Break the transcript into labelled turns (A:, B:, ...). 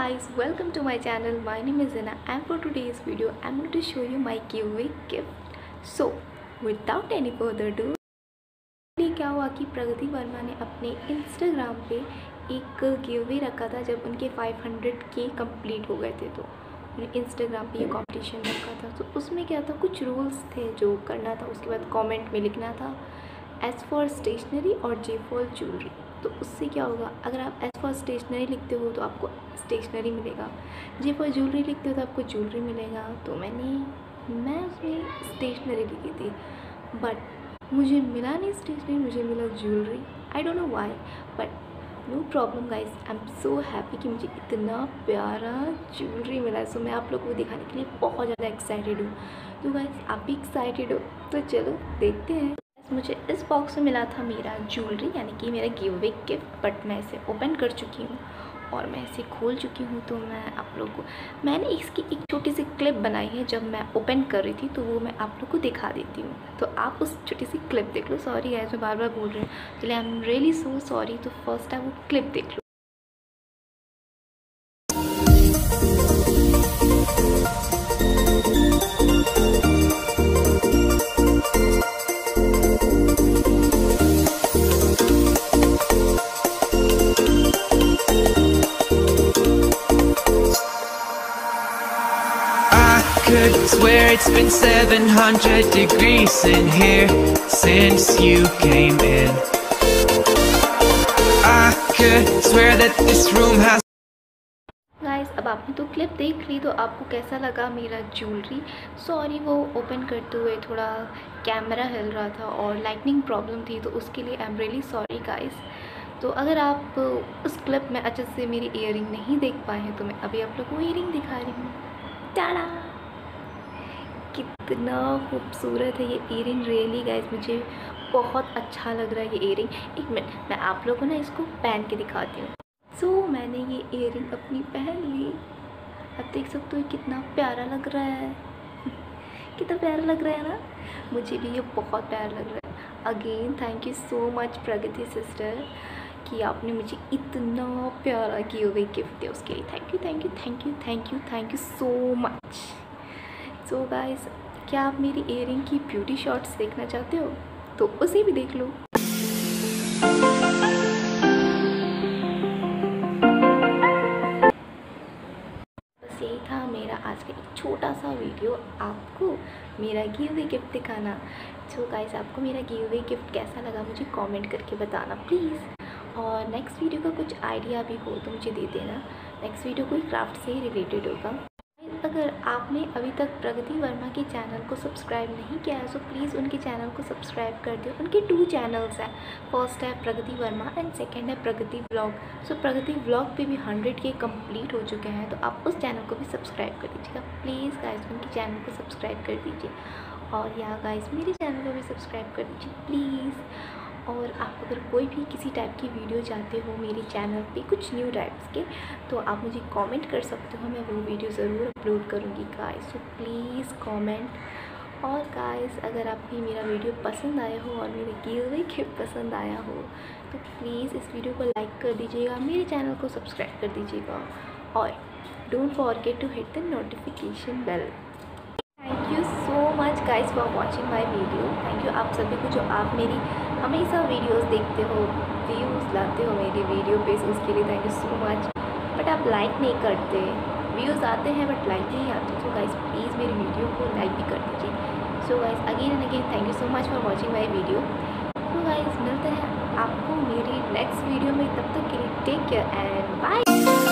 A: guys, welcome to my channel. My name is Zina and for today's video I'm going to show you my giveaway gift. So without any further ado, क्या हुआ कि प्रगति वर्मा ने अपने Instagram पे एक giveaway रखा था जब उनके 500K कंप्लीट हो गए थे। तो उन्हें इंस्टाग्राम पे ये कंपटीशन रखा था। तो उसमें क्या था, कुछ रूल्स थे जो करना था। उसके बाद कमेंट में लिखना था एस फॉर स्टेशनरी और जे फॉर ज्वेलरी। तो उससे क्या होगा, अगर आप एस फॉर स्टेशनरी लिखते हो तो आपको स्टेशनरी मिलेगा, जे फॉर ज्वेलरी लिखते हो तो आपको ज्वेलरी मिलेगा। तो मैं उसमें स्टेशनरी लिखी थी, बट मुझे मिला नहीं स्टेशनरी, मुझे मिला jewellery. I don't know why, but no problem guys, I am so happy कि मुझे इतना प्यारा ज्वेलरी मिला। सो मैं आप लोगों को दिखाने के लिए बहुत ज़्यादा एक्साइटेड हूँ। तो गाइस आप भी एक्साइटेड हो तो चलो देखते हैं। मुझे इस बॉक्स में मिला था मेरा ज्वेलरी, यानी कि मेरा गिवअवे गिफ्ट, बट मैं इसे ओपन कर चुकी हूँ और मैं इसे खोल चुकी हूँ। तो मैं आप लोगों को, मैंने इसकी एक छोटी सी क्लिप बनाई है जब मैं ओपन कर रही थी, तो वो मैं आप लोग को दिखा देती हूँ। तो आप उस छोटी सी क्लिप देख लो। सॉरी गाइस, मैं बार बार बोल रही हूँ, चलिए I am really so sorry. तो फर्स्ट आप वो क्लिप देख लो।
B: Could swear it's been 700 degrees in here since you came in. I could swear that this room has.
A: Guys अब आपने तो क्लिप देख ली, तो आपको कैसा लगा मेरा ज्वेलरी? सॉरी, वो ओपन करते हुए थोड़ा कैमरा हिल रहा था और लाइटनिंग प्रॉब्लम थी, तो उसके लिए I am really sorry guys. तो अगर आप उस क्लिप में अच्छे से मेरी ईयरिंग नहीं देख पाए हैं तो मैं अभी आप लोगों को ईयरिंग दिखा रही हूँ। टाड़ा, कितना खूबसूरत है ये ईयरिंग। रियली गाइस मुझे बहुत अच्छा लग रहा है ये ईयरिंग। एक मिनट, मैं आप लोगों को ना इसको पहन के दिखाती हूँ। सो मैंने ये ईयरिंग अपनी पहन ली। आप देख सकते हो कितना प्यारा लग रहा है। कितना प्यारा लग रहा है ना, मुझे भी ये बहुत प्यारा लग रहा है। Again thank you so much Pragati sister कि आपने मुझे इतना प्यारा गिवअवे गिफ्ट दिया, उसके लिए thank you thank you thank you thank you thank you so much. So guys, क्या आप मेरी ईयरिंग की ब्यूटी शॉट्स देखना चाहते हो तो उसे भी देख लो। बस यही था मेरा आज का एक छोटा सा वीडियो, आपको मेरा गिवअवे गिफ्ट दिखाना। सो गाइस आपको मेरा गिवअवे गिफ्ट कैसा लगा मुझे कमेंट करके बताना प्लीज़। और नेक्स्ट वीडियो का कुछ आइडिया भी हो तो मुझे दे देना। नेक्स्ट वीडियो कोई क्राफ्ट से ही रिलेटेड होगा। अगर आपने अभी तक प्रगति वर्मा के चैनल को सब्सक्राइब नहीं किया है तो प्लीज़ उनके चैनल को सब्सक्राइब कर दो। उनके 2 चैनल्स हैं, फर्स्ट है प्रगति वर्मा एंड सेकंड है प्रगति व्लॉग। सो प्रगति व्लॉग पे भी 100K कंप्लीट हो चुके हैं, तो आप उस चैनल को भी सब्सक्राइब कर दीजिएगा प्लीज़ गाइस। उनके चैनल को सब्सक्राइब कर दीजिए और या गाइस मेरे चैनल को भी सब्सक्राइब कर दीजिए प्लीज़। और आप अगर कोई भी किसी टाइप की वीडियो चाहते हो मेरे चैनल पे, कुछ न्यू टाइप्स के, तो आप मुझे कमेंट कर सकते हो, मैं वो वीडियो ज़रूर अपलोड करूँगी गाइस। So please comment. और गाइस अगर आपको मेरा वीडियो पसंद आया हो और मेरे गिवअवे गिफ्ट पसंद आया हो तो प्लीज़ इस वीडियो को लाइक कर दीजिएगा, मेरे चैनल को सब्सक्राइब कर दीजिएगा और don't forget to hit the notification bell. Thank you so much guys for watching my video. Thank you आप सभी को जो आप मेरी हमेशा वीडियोस देखते हो, व्यूज़ लाते हो मेरी वीडियो पे, उसके लिए thank you so much. But आप लाइक नहीं करते, व्यूज़ आते हैं बट लाइक नहीं आते। सो गाइस प्लीज़ मेरी वीडियो को लाइक भी कर दीजिए। So guys again and again thank you so much for watching my video. तो गाइस मिलते हैं आपको मेरी नेक्स्ट वीडियो में, तब तक के लिए टेक केयर एंड बाय।